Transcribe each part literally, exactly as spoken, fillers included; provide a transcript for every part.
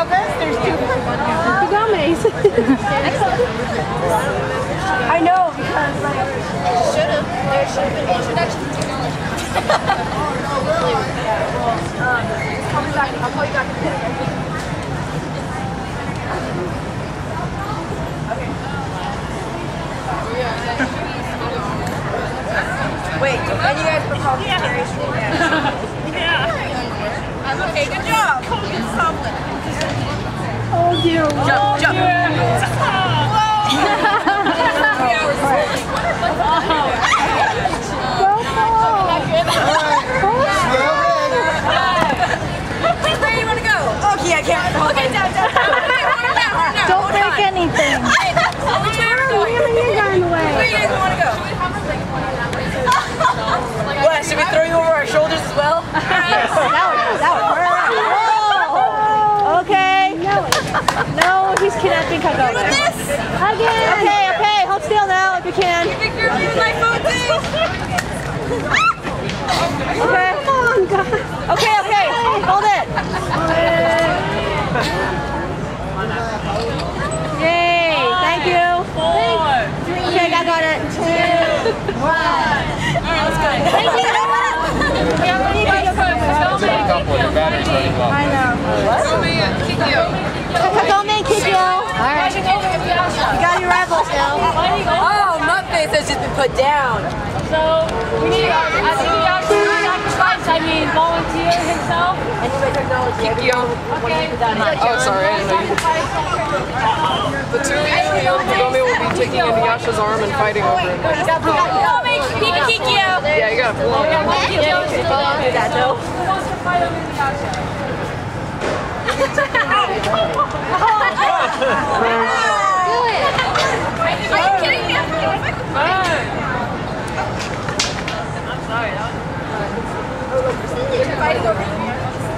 about this? There's two Kagomes. I know, because like... Should have. There should have been introduction to technology. Call me back. I'll call you back in a minute. Okay. Wait, and you guys propose yeah. Generation? Yeah. Yeah. Okay, good job. Oh dear. Jump, oh, jump. Dear. Where do you want to go? Okay, I can't. Okay, down, down, down. Don't break anything. Which way are we going? Where do you guys want to go? What, should we throw you over our shoulders as well? Yes. That would, that would hurt. Oh. Okay. No. No, he's kidnapping Kagome. Again. Okay, okay. Hold still now if you can. You think you're using my phone thing? Okay. Come on, God. Okay, okay. Hold it. Yay. Thank you. Four. Okay, I got it. Two. One. Alright, let's go. Thank you. I know. Kagome Kikyo. Kagome Kikyo. Alright. You got your rifles now. Oh, Nutface has just been put down. So, we need to, as Inuyasha sacrifice, I mean, volunteer himself. And you make technology. Kikyo. Okay. Oh, sorry, I didn't know you. The two of you, Kagome will be taking Inuyasha's arm and fighting over him. Kagome Kikyo. Yeah, you gotta pull on him. Yeah, you can't do that, though. Who wants to fight over Inuyasha? Do it! Are you kidding me? I'm sorry, that was... You're fighting over here.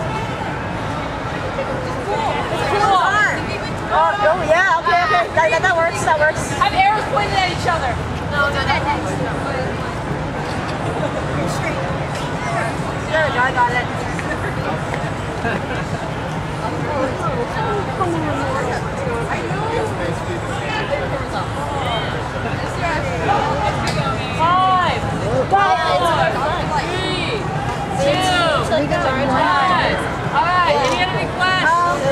Oh, oh, yeah, okay, okay. That, that, that works, that works. Have arrows pointed at each other. No, no, that next. There we go, I got it. Five, four, three, two, one. Alright, any other requests?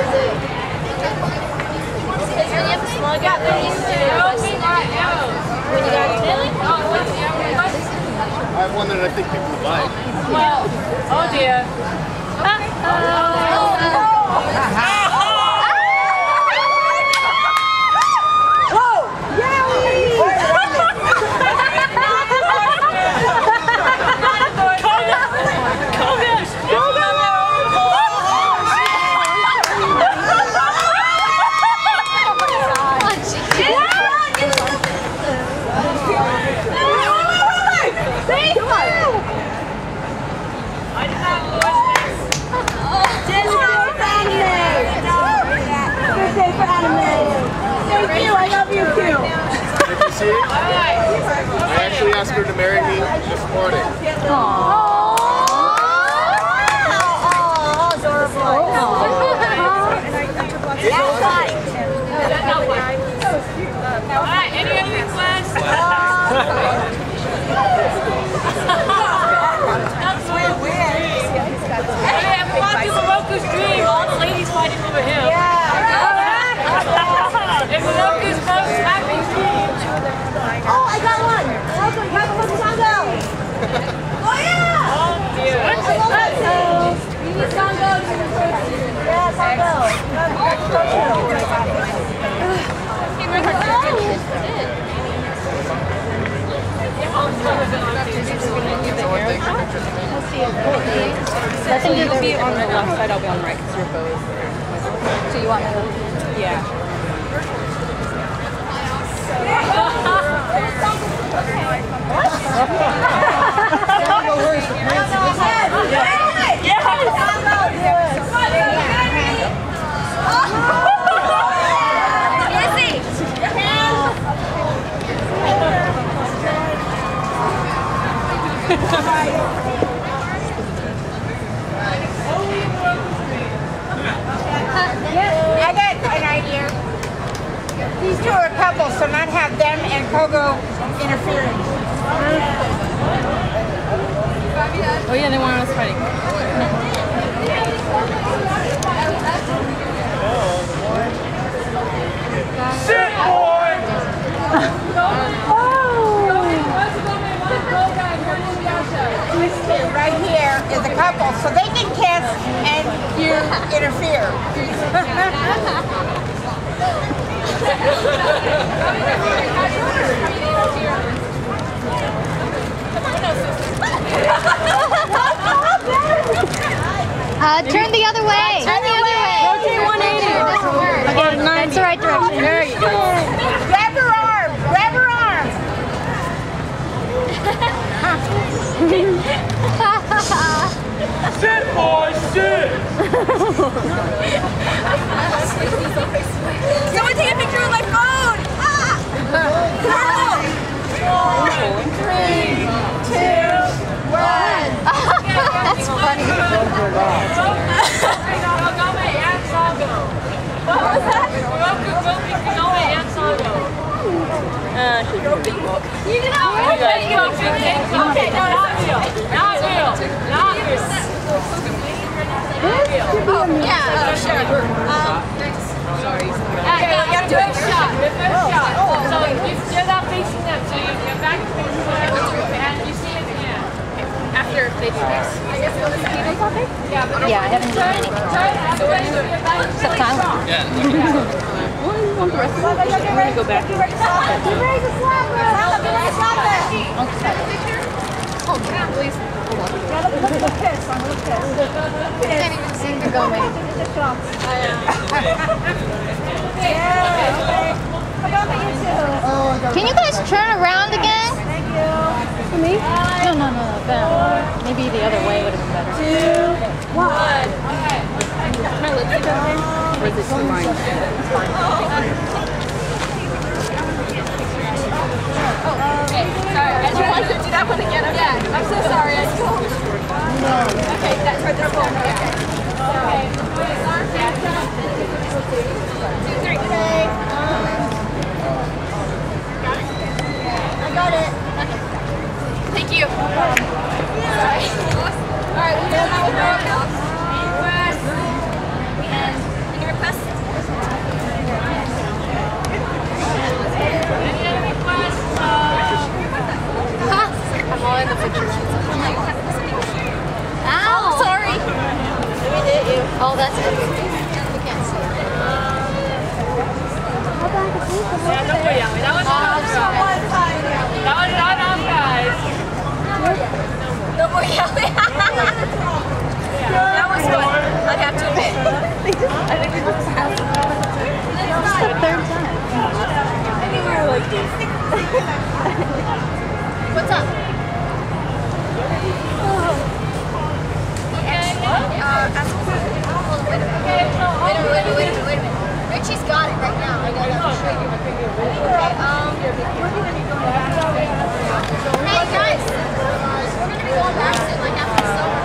Is there any small gap that needs to do? When you got really? I have one that I think people would like. Well, oh dear. I actually asked her to marry me this morning. Aww. Oh, adorable. Alright, any other requests? That's weird, weird. Hey, I'm watching Miroku's dream. All the ladies fighting over him. Yeah. It's Miroku's most happy dream. Oh, I got one! Welcome, you have a Sango! Oh, yeah! Oh, dear. Sango! You need Sango to be the first. Yeah, Sango. Hey, we're going I think you'll be on the left side, I'll be on the right because your bow is there. So you want to? Yeah. Yes. these two are a couple, so not have them and Koga interfering. Oh yeah, they want us fighting. Shit, boy! Right here is a couple, so they can kiss and you interfere. Uh, turn the other way. Turn the other way. Rotate one eighty. Okay, that's the right direction. There you go. Grab her arm. Grab her arm. Shit, boy, shit! Someone take a picture of my phone! Ah! Three, two, one. That's funny. Kagome and Sango. What was that? Miroku, Kagome and Sango. Uh, she's a big book. You can have one thing. Okay, no, not real. Not real. Not real. Not real. Oh, yeah, oh, sure. Um, Sorry. Okay, you have to do a shot. The first shot. So you're not facing them, so your back is facing whatever, and you see it again. After they do this. I guess we'll listen to people talking? Yeah, but yeah, I haven't done turn, anything. turn after your back is really strong. Yeah. What do you want the rest of it? We're gonna go back. Get ready to slap her. Get ready to slap her. Get ready to slap her. Oh, yeah, please. Hold on. Look at the kiss. I'm going to kiss. I can't even see Kagome. Can you guys turn around again? Thank you. For me? No, no, no, no. Them. Maybe the other way would have been better. Two, one. My lipstick okay? Or is it still mine? It's fine. Okay, sorry. I just wanted to do that one again. Yeah, I'm so sorry. I still... Okay, that's right. That's one. Okay. Okay. Two, three. Okay. I got it. Thank you. Sorry. All right, we have our request. And any requests? Any other requests? Huh? I'm all in the picture. Ow! Sorry. We did you. Oh, that's good. We can't see it. Yeah, don't worry, Yami. That was not us, guys. That was not us, guys. Don't worry, Yami. That was fun. I'd have to admit. I think we just have to. It's the third time. I think we were like this. What's up? Okay. Uh, ask oh, wait a minute. Wait a minute, wait a minute, wait a minute, wait a minute. Richie's got it right now. I gotta show you. Okay, um... Hey, guys! We're gonna be going back soon, like after the summer.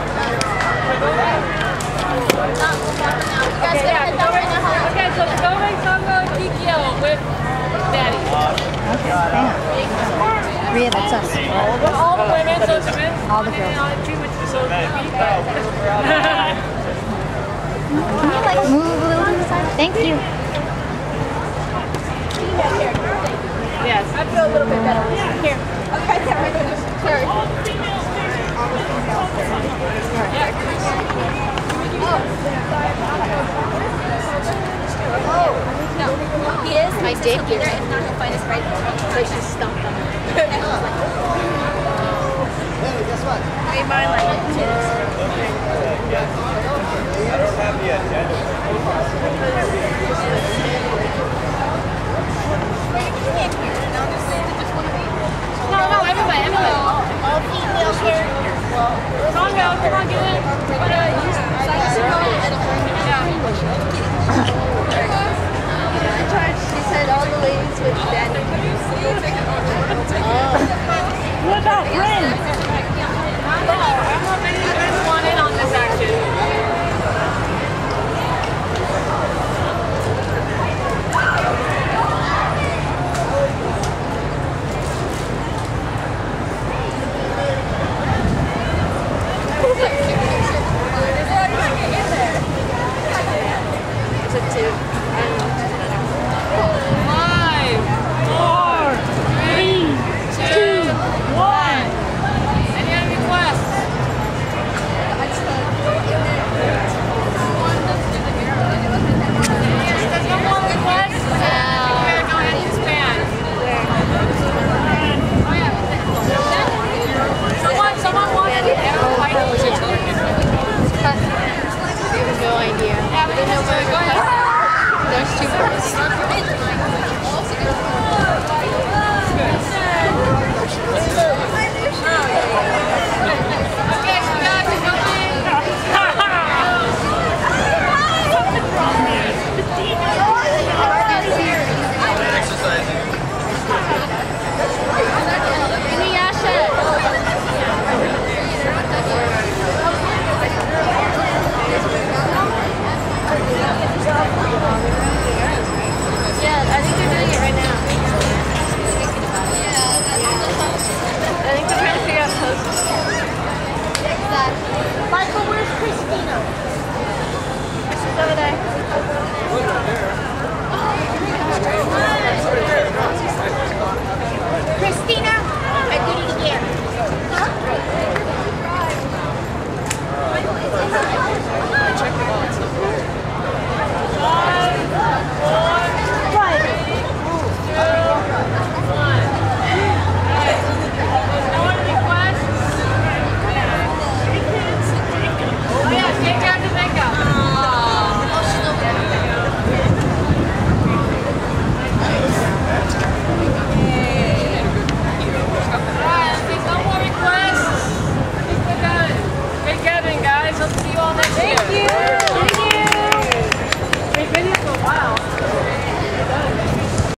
Um, we'll walk now. You guys gotta head down right now. Okay, so Kagome Sango Kikyo with Daddy. Okay, hang on. Rhea, that's us. All the women, so it's men. All the girls. Can you like move a little to the side? Thank you. Yes. I feel a little bit better. Here. Okay, sorry. Oh. No. He is. I did hear it. If not, he'll find us right there. So she's stumped on it. Hey, guess what? I made mine like tits. I don't have the agenda. No, no, everybody, everybody. All female here. Sango, come on, get in. What are you? She said all the ladies with daddy. What about friends?